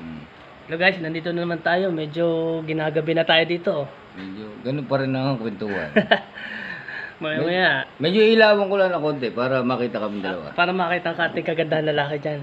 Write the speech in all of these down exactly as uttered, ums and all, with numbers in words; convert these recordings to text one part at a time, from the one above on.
Hmm. Hello guys, nandito na naman tayo. Medyo ginagabi na tayo dito. Medyo, ganun pa rin ang kwentuhan. Maya Med- maya, medyo ilawan ko lang ng konti para makita kami dalawa. para makita ang ating kagandahan lalaki dyan.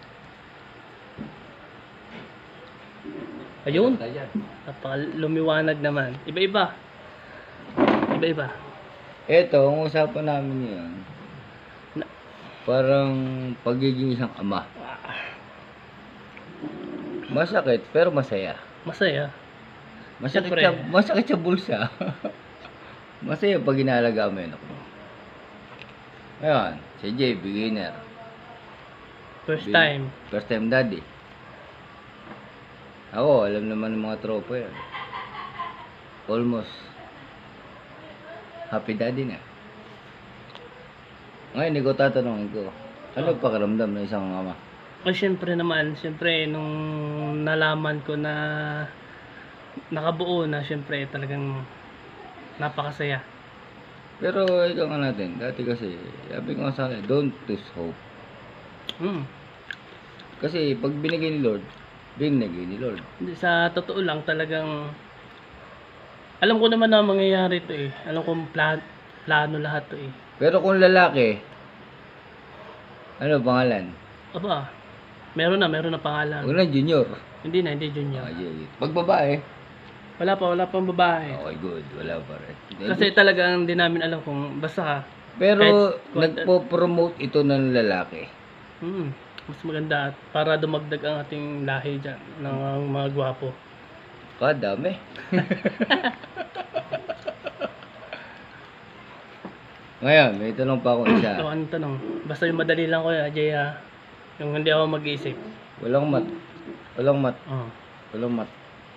Ayun, napaka lumiwanag naman. Iba-iba. Iba-iba. Eto, ang usapan namin ngayon, Na- parang pagiging isang ama. Ah, Masakit, pero masaya. Masaya. Masakit Siyempre. sa, masakit sa bulsa. Masaya pag inalaga mo yun ako. Ayan, si Jay, beginner. First Bin- time. First time daddy. Ako, alam naman ng mga tropa yan. Almost. Happy daddy na. Ngayon, ikaw tatanungin ko. Ano pakiramdam ng isang ama? Ay, syempre naman, syempre, nung nalaman ko na nakabuo na, syempre, talagang napakasaya. Pero ikaw nga natin, dati kasi, sabi ko nga sa akin, don't lose hope. Hmm. Kasi pag binigay ni Lord, binigay ni Lord. Hindi, sa totoo lang, talagang, alam ko naman na mangyayari to eh. Alam ko plan, plano lahat to eh. Pero kung lalaki, ano pangalan? Aba, meron na, meron na pangalan. Huwag na junior. Hindi na, hindi junior. Ah, yeah, yeah. Pag babae, Wala pa, wala pang babae. okay, good. Wala pa rin. Kasi talagang hindi namin alam kung basta ka. Pero kahit- nagpo-promote ito ng lalaki. Hmm, mas maganda at para dumagdag ang ating lahi dyan ng mga gwapo. Kadami. Ngayon, may tanong pa ako isa. So, anong tanong? Basta yung madali lang ko ya, Jay ha. Yung hindi ako mag-iisip. Walang mat. Walang mat. Oh. Walang mat.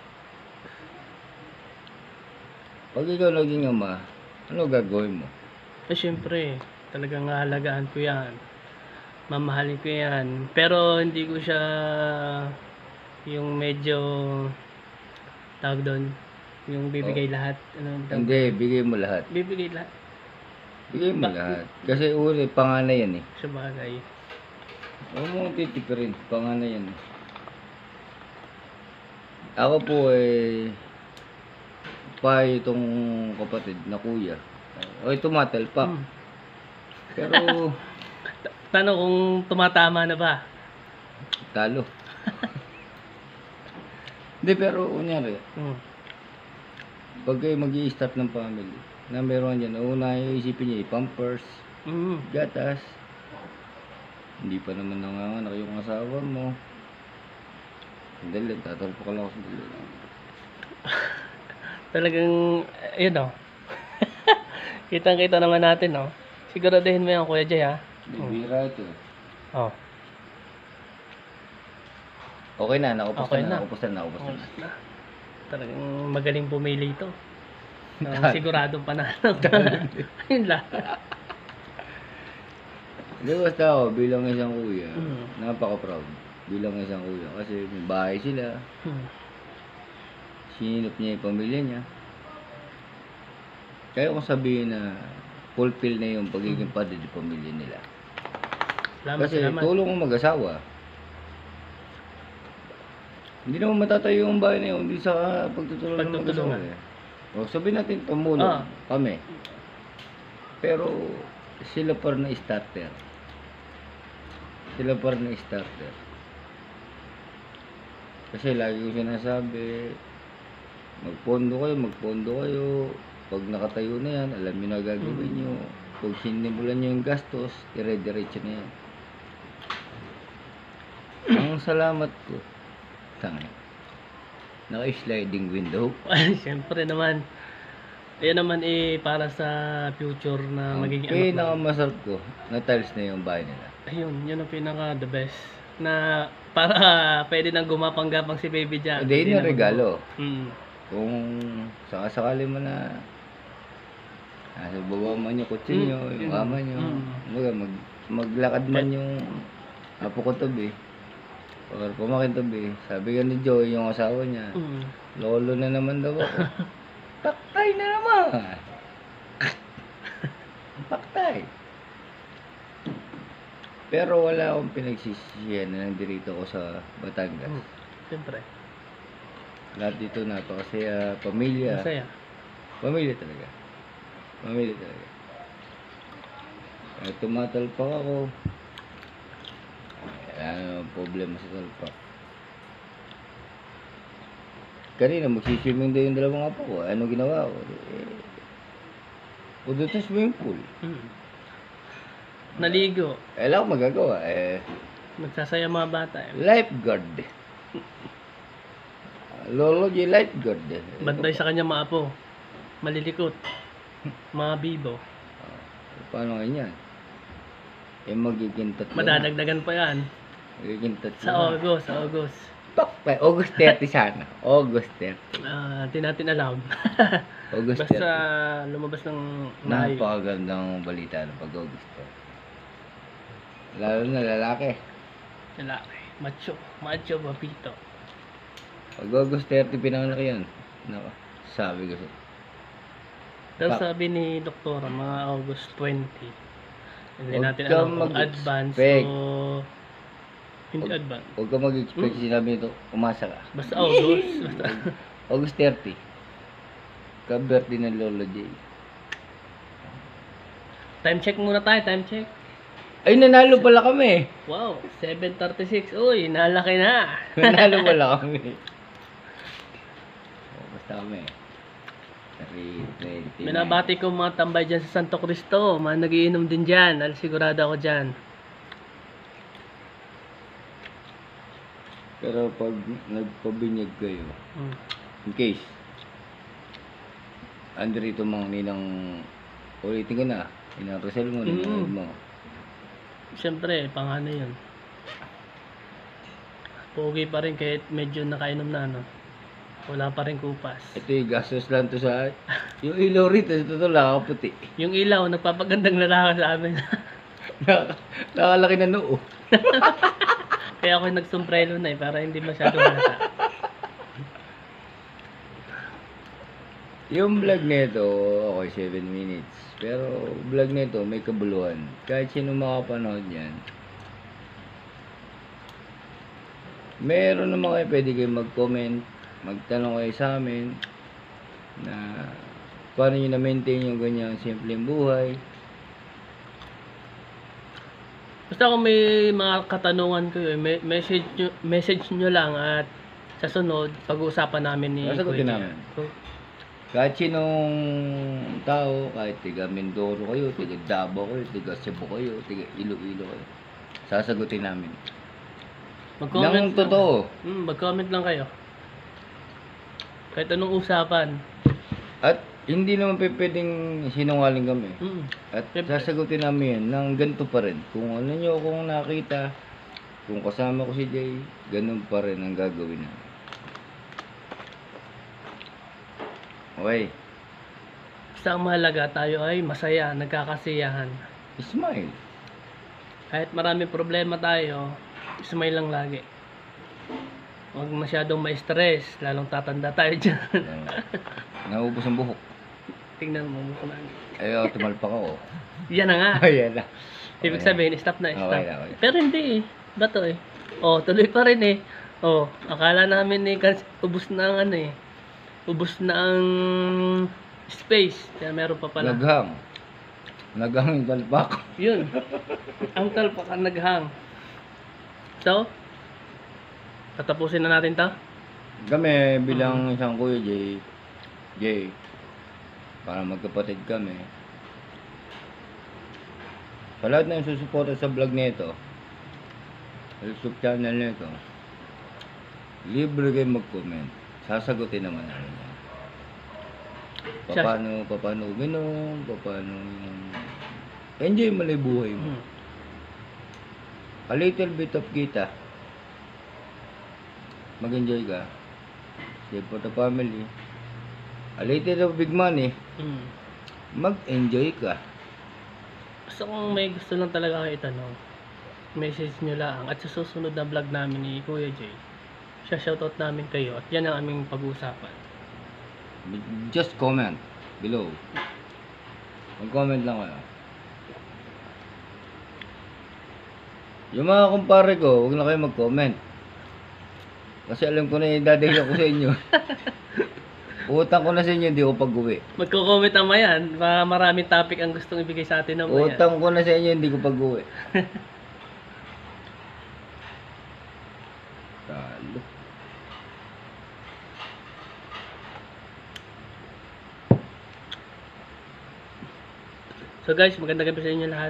Pag ikaw naging ama, ano gagawin mo? Eh, syempre, talagang halagaan ko yan. Mamahalin ko yan. Pero hindi ko siya yung medyo tawag doon, yung bibigay lahat. Ano, tawag- Hindi, bigay mo lahat. Bibigay lahat Bigay mo lahat. Kasi uli, panganay yan eh. sa bagay. Huwag mo titipirin, panganay yan eh. Ako po eh, payo itong kapatid na kuya. O tumatal pa. Hmm. Pero, Tanong kung tumatama na ba? talo. Hindi, pero kunyari, Hmm. pag kayo mag-i-start ng family, na meron dyan, una yung isipin niya, pampers, Hmm. gatas, hindi pa naman nanganganak yung asawa mo. Sandali, tatalpo ka lang ako sandali. Talagang, ayun o. Kitang-kita naman natin o. Siguraduhin mo yan, Kuya Jay ha. Bibira ito. Oh. Okay na, nakupos Okay na, na. nakupos na, nakupos na. Oras na. Talagang magaling pumili ito. Ng Dahil- siguradong panalo. Ayun lang. Hindi, basta ako, bilang isang kuya, Mm. napaka-proud. Bilang isang kuya, kasi may bahay sila, Hmm. sinilip niya yung pamilya niya. Kaya kung sabihin na fulfill na yung pagiging padre ng pamilya nila. Salamat, Kasi salamat. tulong ang mag-asawa. Hindi naman matatayo yung bahay na yun, hindi sa pagtutulungan ng mag-asawa. Pagtutulungan. eh. O sabihin natin tumulong Ah. kami. Pero sila pa rin na starter. Sila pa rin na starter. Kasi lagi ko sinasabi, magpondo kayo, magpondo kayo. Pag nakatayo na yan, alam nyo na gagawin Mm. nyo. Pag sinimulan nyo yung gastos, dire-diretso na yan. Ang salamat ko, tangin, naka-sliding window. Ay, siyempre naman. Yan naman eh, para sa future na Ang magiging anak mo. pinakamasarap ko, na tiles na yung bahay nila. Ayun, yun ang pinaka the best. Na para pwede nang gumapang-gapang si baby dyan. Hindi yun na yung regalo. Hmm. Kung sakasakali mo na nasa baba man yung kutsi nyo, Mm, yung mm, ama nyo, mm. kumbaga mag, maglakad man yung apo ko tabi. Or pumakin tabi. Sabi ka ni Joy, yung asawa niya, Hmm. lolo na naman daw ako. Paktay na naman! Paktay! Pero wala akong pinagsisisihan na nandito ako sa Batangas. Hmm. Siyempre. Lahat dito napakasaya, pamilya. Masaya. Pamilya talaga. Pamilya talaga. Eh, tumatalpak ako. Wala namang problema sa talpak. Kanina magsiswimming daw yung dalawang apo ko. Ano ginawa ko? Eh, punta sa swimming pool. Mm. Naligo. Eh, wala akong magagawa. Eh, Nagsasaya mga bata eh. lifeguard. Lolo J lifeguard. Eh. Bantay sa kanya mga apo. Malilikot. Mga bibo. Ah, paano nga yan? Eh, magiging tatlo. Madadagdagan pa yan. Magiging tatlo. Sa August, sa August. Pak, pa, August thirty sana. August thirty. Ah, di natin alam. August Basta thirty. lumabas ng maayos. Napakagandang balita ng pag August thirty. Lalo na lalaki. Lalaki. Macho. Macho, papito. Pag August thirty pinanganak yan. Naka, sabi ko sa... Pero Pa- sabi ni Doktora, mga August twenty. Hindi Huwag natin kang alam kung advance mag-expect. o hindi Huwag- advance. Huwag ka mag-expect sinabi nito, umasa ka. Basta August. Basta. August thirty. Ka-birthday ng Lolo J. Time check muna tayo, time check. Ay, nanalo pala kami. Wow, seven thirty-six. Uy, nalaki na. Nanalo pala kami. Oh, basta kami. three twenty. Binabati ko mga tambay dyan sa Santo Cristo. Mga nagiinom din dyan. Al sigurado ako dyan. Pero pag nagpabinyag kayo, Hmm. in case, andrito mga ninang ulitin ko na, ninang Rosel mo, ninang Mm. mo. Siyempre, pang ano yun. Pogi pa rin kahit medyo nakainom na, no? Wala pa rin kupas. Ito yung gastos lang to sa, yung ilaw rito, sa totoo lang, puti. Yung ilaw, nagpapagandang lalaki sa amin. Naka- Nakalaki na noo. Kaya ako nagsumprelo na eh, para hindi masyado halata. Yung vlog nito, okay, seven minutes. Pero vlog nito, may kabuluhan. Kahit sino makapanood yan. Meron naman kayo, pwede kayo mag-comment, magtanong kayo sa amin na paano nyo na-maintain yung ganyang simpleng buhay. Basta kung may mga katanungan kayo, eh, me- message nyo, message nyo lang at sa sunod, pag-uusapan namin ni Sasagutin Kuya. namin. So, Kahit sinong tao, kahit tiga Mindoro kayo, tiga Davao kayo, tiga Cebu kayo, tiga Iloilo kayo, sasagutin namin. mag-comment Nang totoo. lang. Hmm, mag-comment lang kayo. Kahit anong usapan. At hindi naman pe- pwedeng sinungaling kami. Hmm. At Siyempre. sasagutin namin yan ng ganito pa rin. Kung ano nyo kung nakita, kung kasama ko si Jay, ganun pa rin ang gagawin namin. Okay, Basta ang mahalaga, tayo ay masaya, nagkakasiyahan. smile. Kahit maraming problema tayo, smile lang lagi. Huwag masyadong ma-stress, lalong tatanda tayo dyan. Naubos ang buhok. Tingnan mo, mukha na. Ayaw, tumalpak ako. Yan na nga. Ayan na. Ibig sabihin, stop na, stop. Okay na, okay. Pero hindi eh. Bato eh. Oh, tuloy pa rin eh. Oh, akala namin eh, kasi ubus na ang ano eh. Ubus na ang space. Kaya meron pa pala. Naghang. Naghang yung talpak. Yun. Ang talpak ang naghang. So, tatapusin na natin to. Kami bilang isang kuya Jay, Jay, para magkapatid kami. Sa lahat na yung susuporta sa vlog nito, sa YouTube channel nito, libre kayo mag-comment. Sasagutin naman namin yan. Paano, paano uminom, paano yung... Enjoy mo lang yung buhay mo. Hmm. A little bit of kita. Mag-enjoy ka. Save for the family. A little of big money. Hmm. Mag-enjoy ka. Basta kung may gusto lang talaga kayo itanong, message nyo lang. At sa susunod na vlog namin ni Kuya Jay, siya shoutout namin kayo at yan ang aming pag-uusapan. Just comment below. Mag-comment lang kayo. Yung mga kumpare ko, huwag na kayo mag-comment. Kasi alam ko na yung dadagyan ko sa inyo. Utang ko na sa inyo, hindi ko pag-uwi. Magko-comment naman yan. Baka maraming topic ang gustong ibigay sa atin naman yan. Utang ko na sa inyo, hindi ko pag-uwi. Talo. So guys, magandang gabi sa inyo lahat.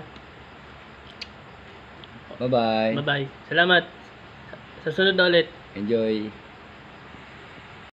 Bye-bye. Bye-bye. Salamat. Sa sunod na ulit. Enjoy.